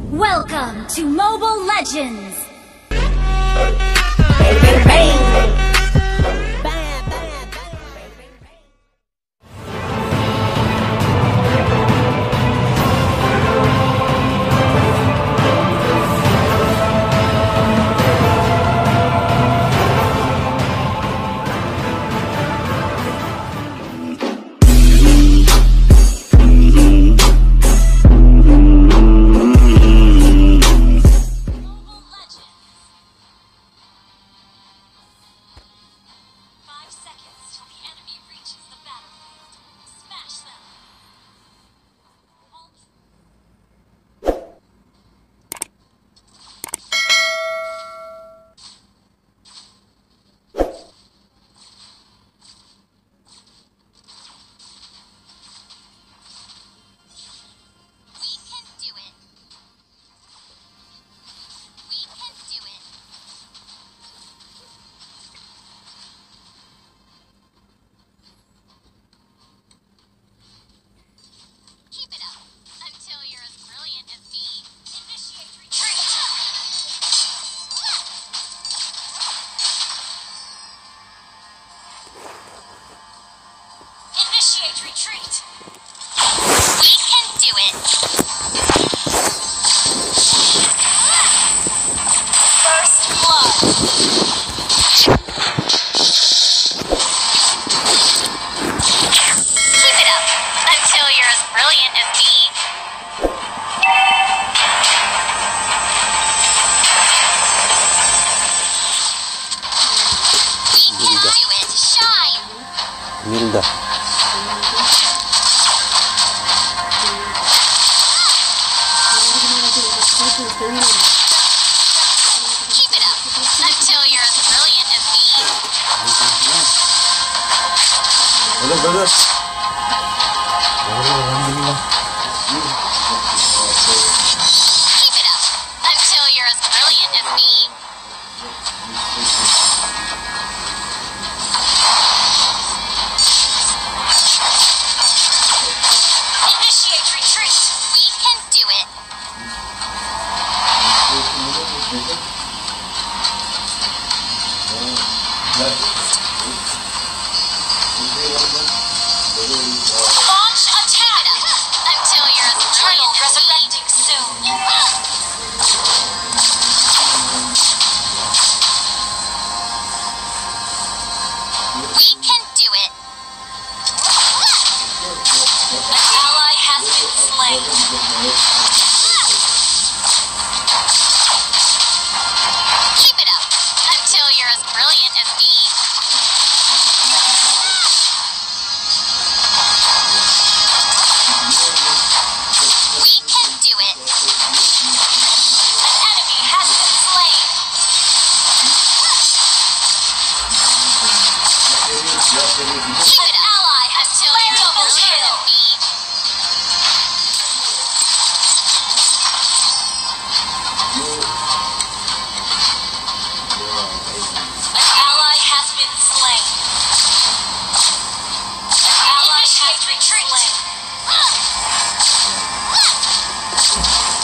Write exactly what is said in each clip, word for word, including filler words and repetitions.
Welcome to Mobile Legends! Bang, bang, bang. Retreat! We can do it! First blood! Keep it up until you're as brilliant as me! We can do it! Shine! Milda. Keep it up until you're as brilliant as me. Brother, brother. Keep it up until you're as brilliant as me. Initiate retreat. We can do it. Launch attack until you're as eternal resurrecting soon. We can do it. An ally has been slain. Keep it up until you're as brilliant as me. We can do it. An enemy has been slain. Keep an ally until you're as brilliant as me. An ally has been slain. An ally has been slain.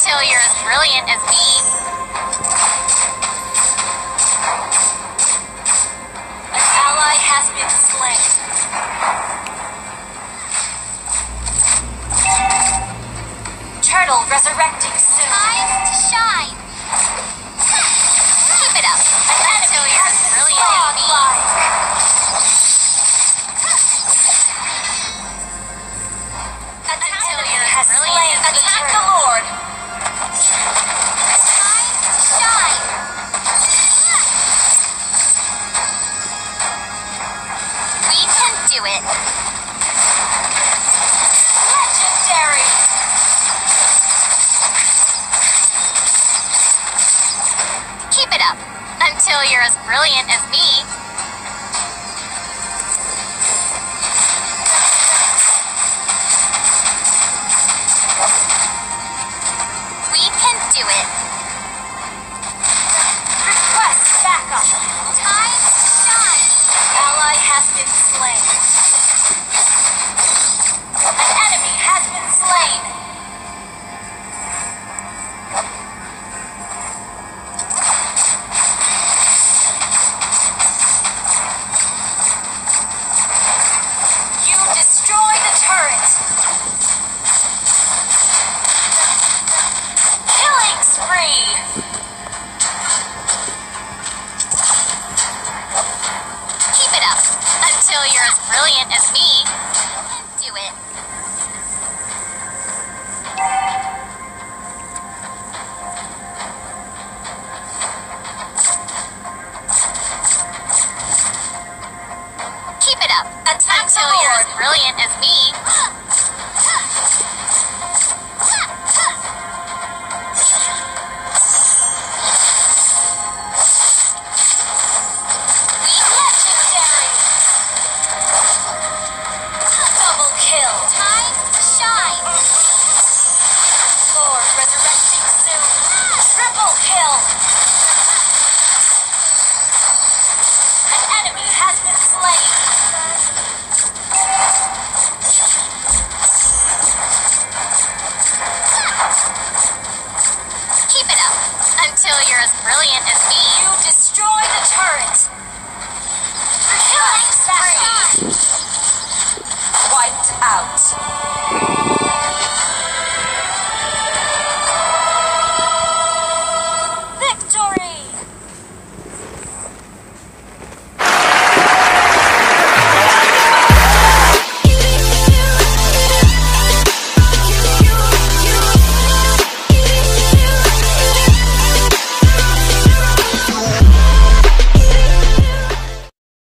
Until you're as brilliant as me. An ally has been slain. Turtle resurrecting soon. Time to shine. Keep it up. Until you're as brilliant as me. Until you're as brilliant as me. Attack the Lord. Time to shine. We can do it. Legendary. Keep it up. Until you're as brilliant as me. We can do it. Request backup. Time to shine. Ally has been slain. An enemy has been slain. You destroy the turret. Killing spree. Keep it up. Until you're as brilliant as me. You can do it. Keep it up. Attack Until the you're Lord. as brilliant as me.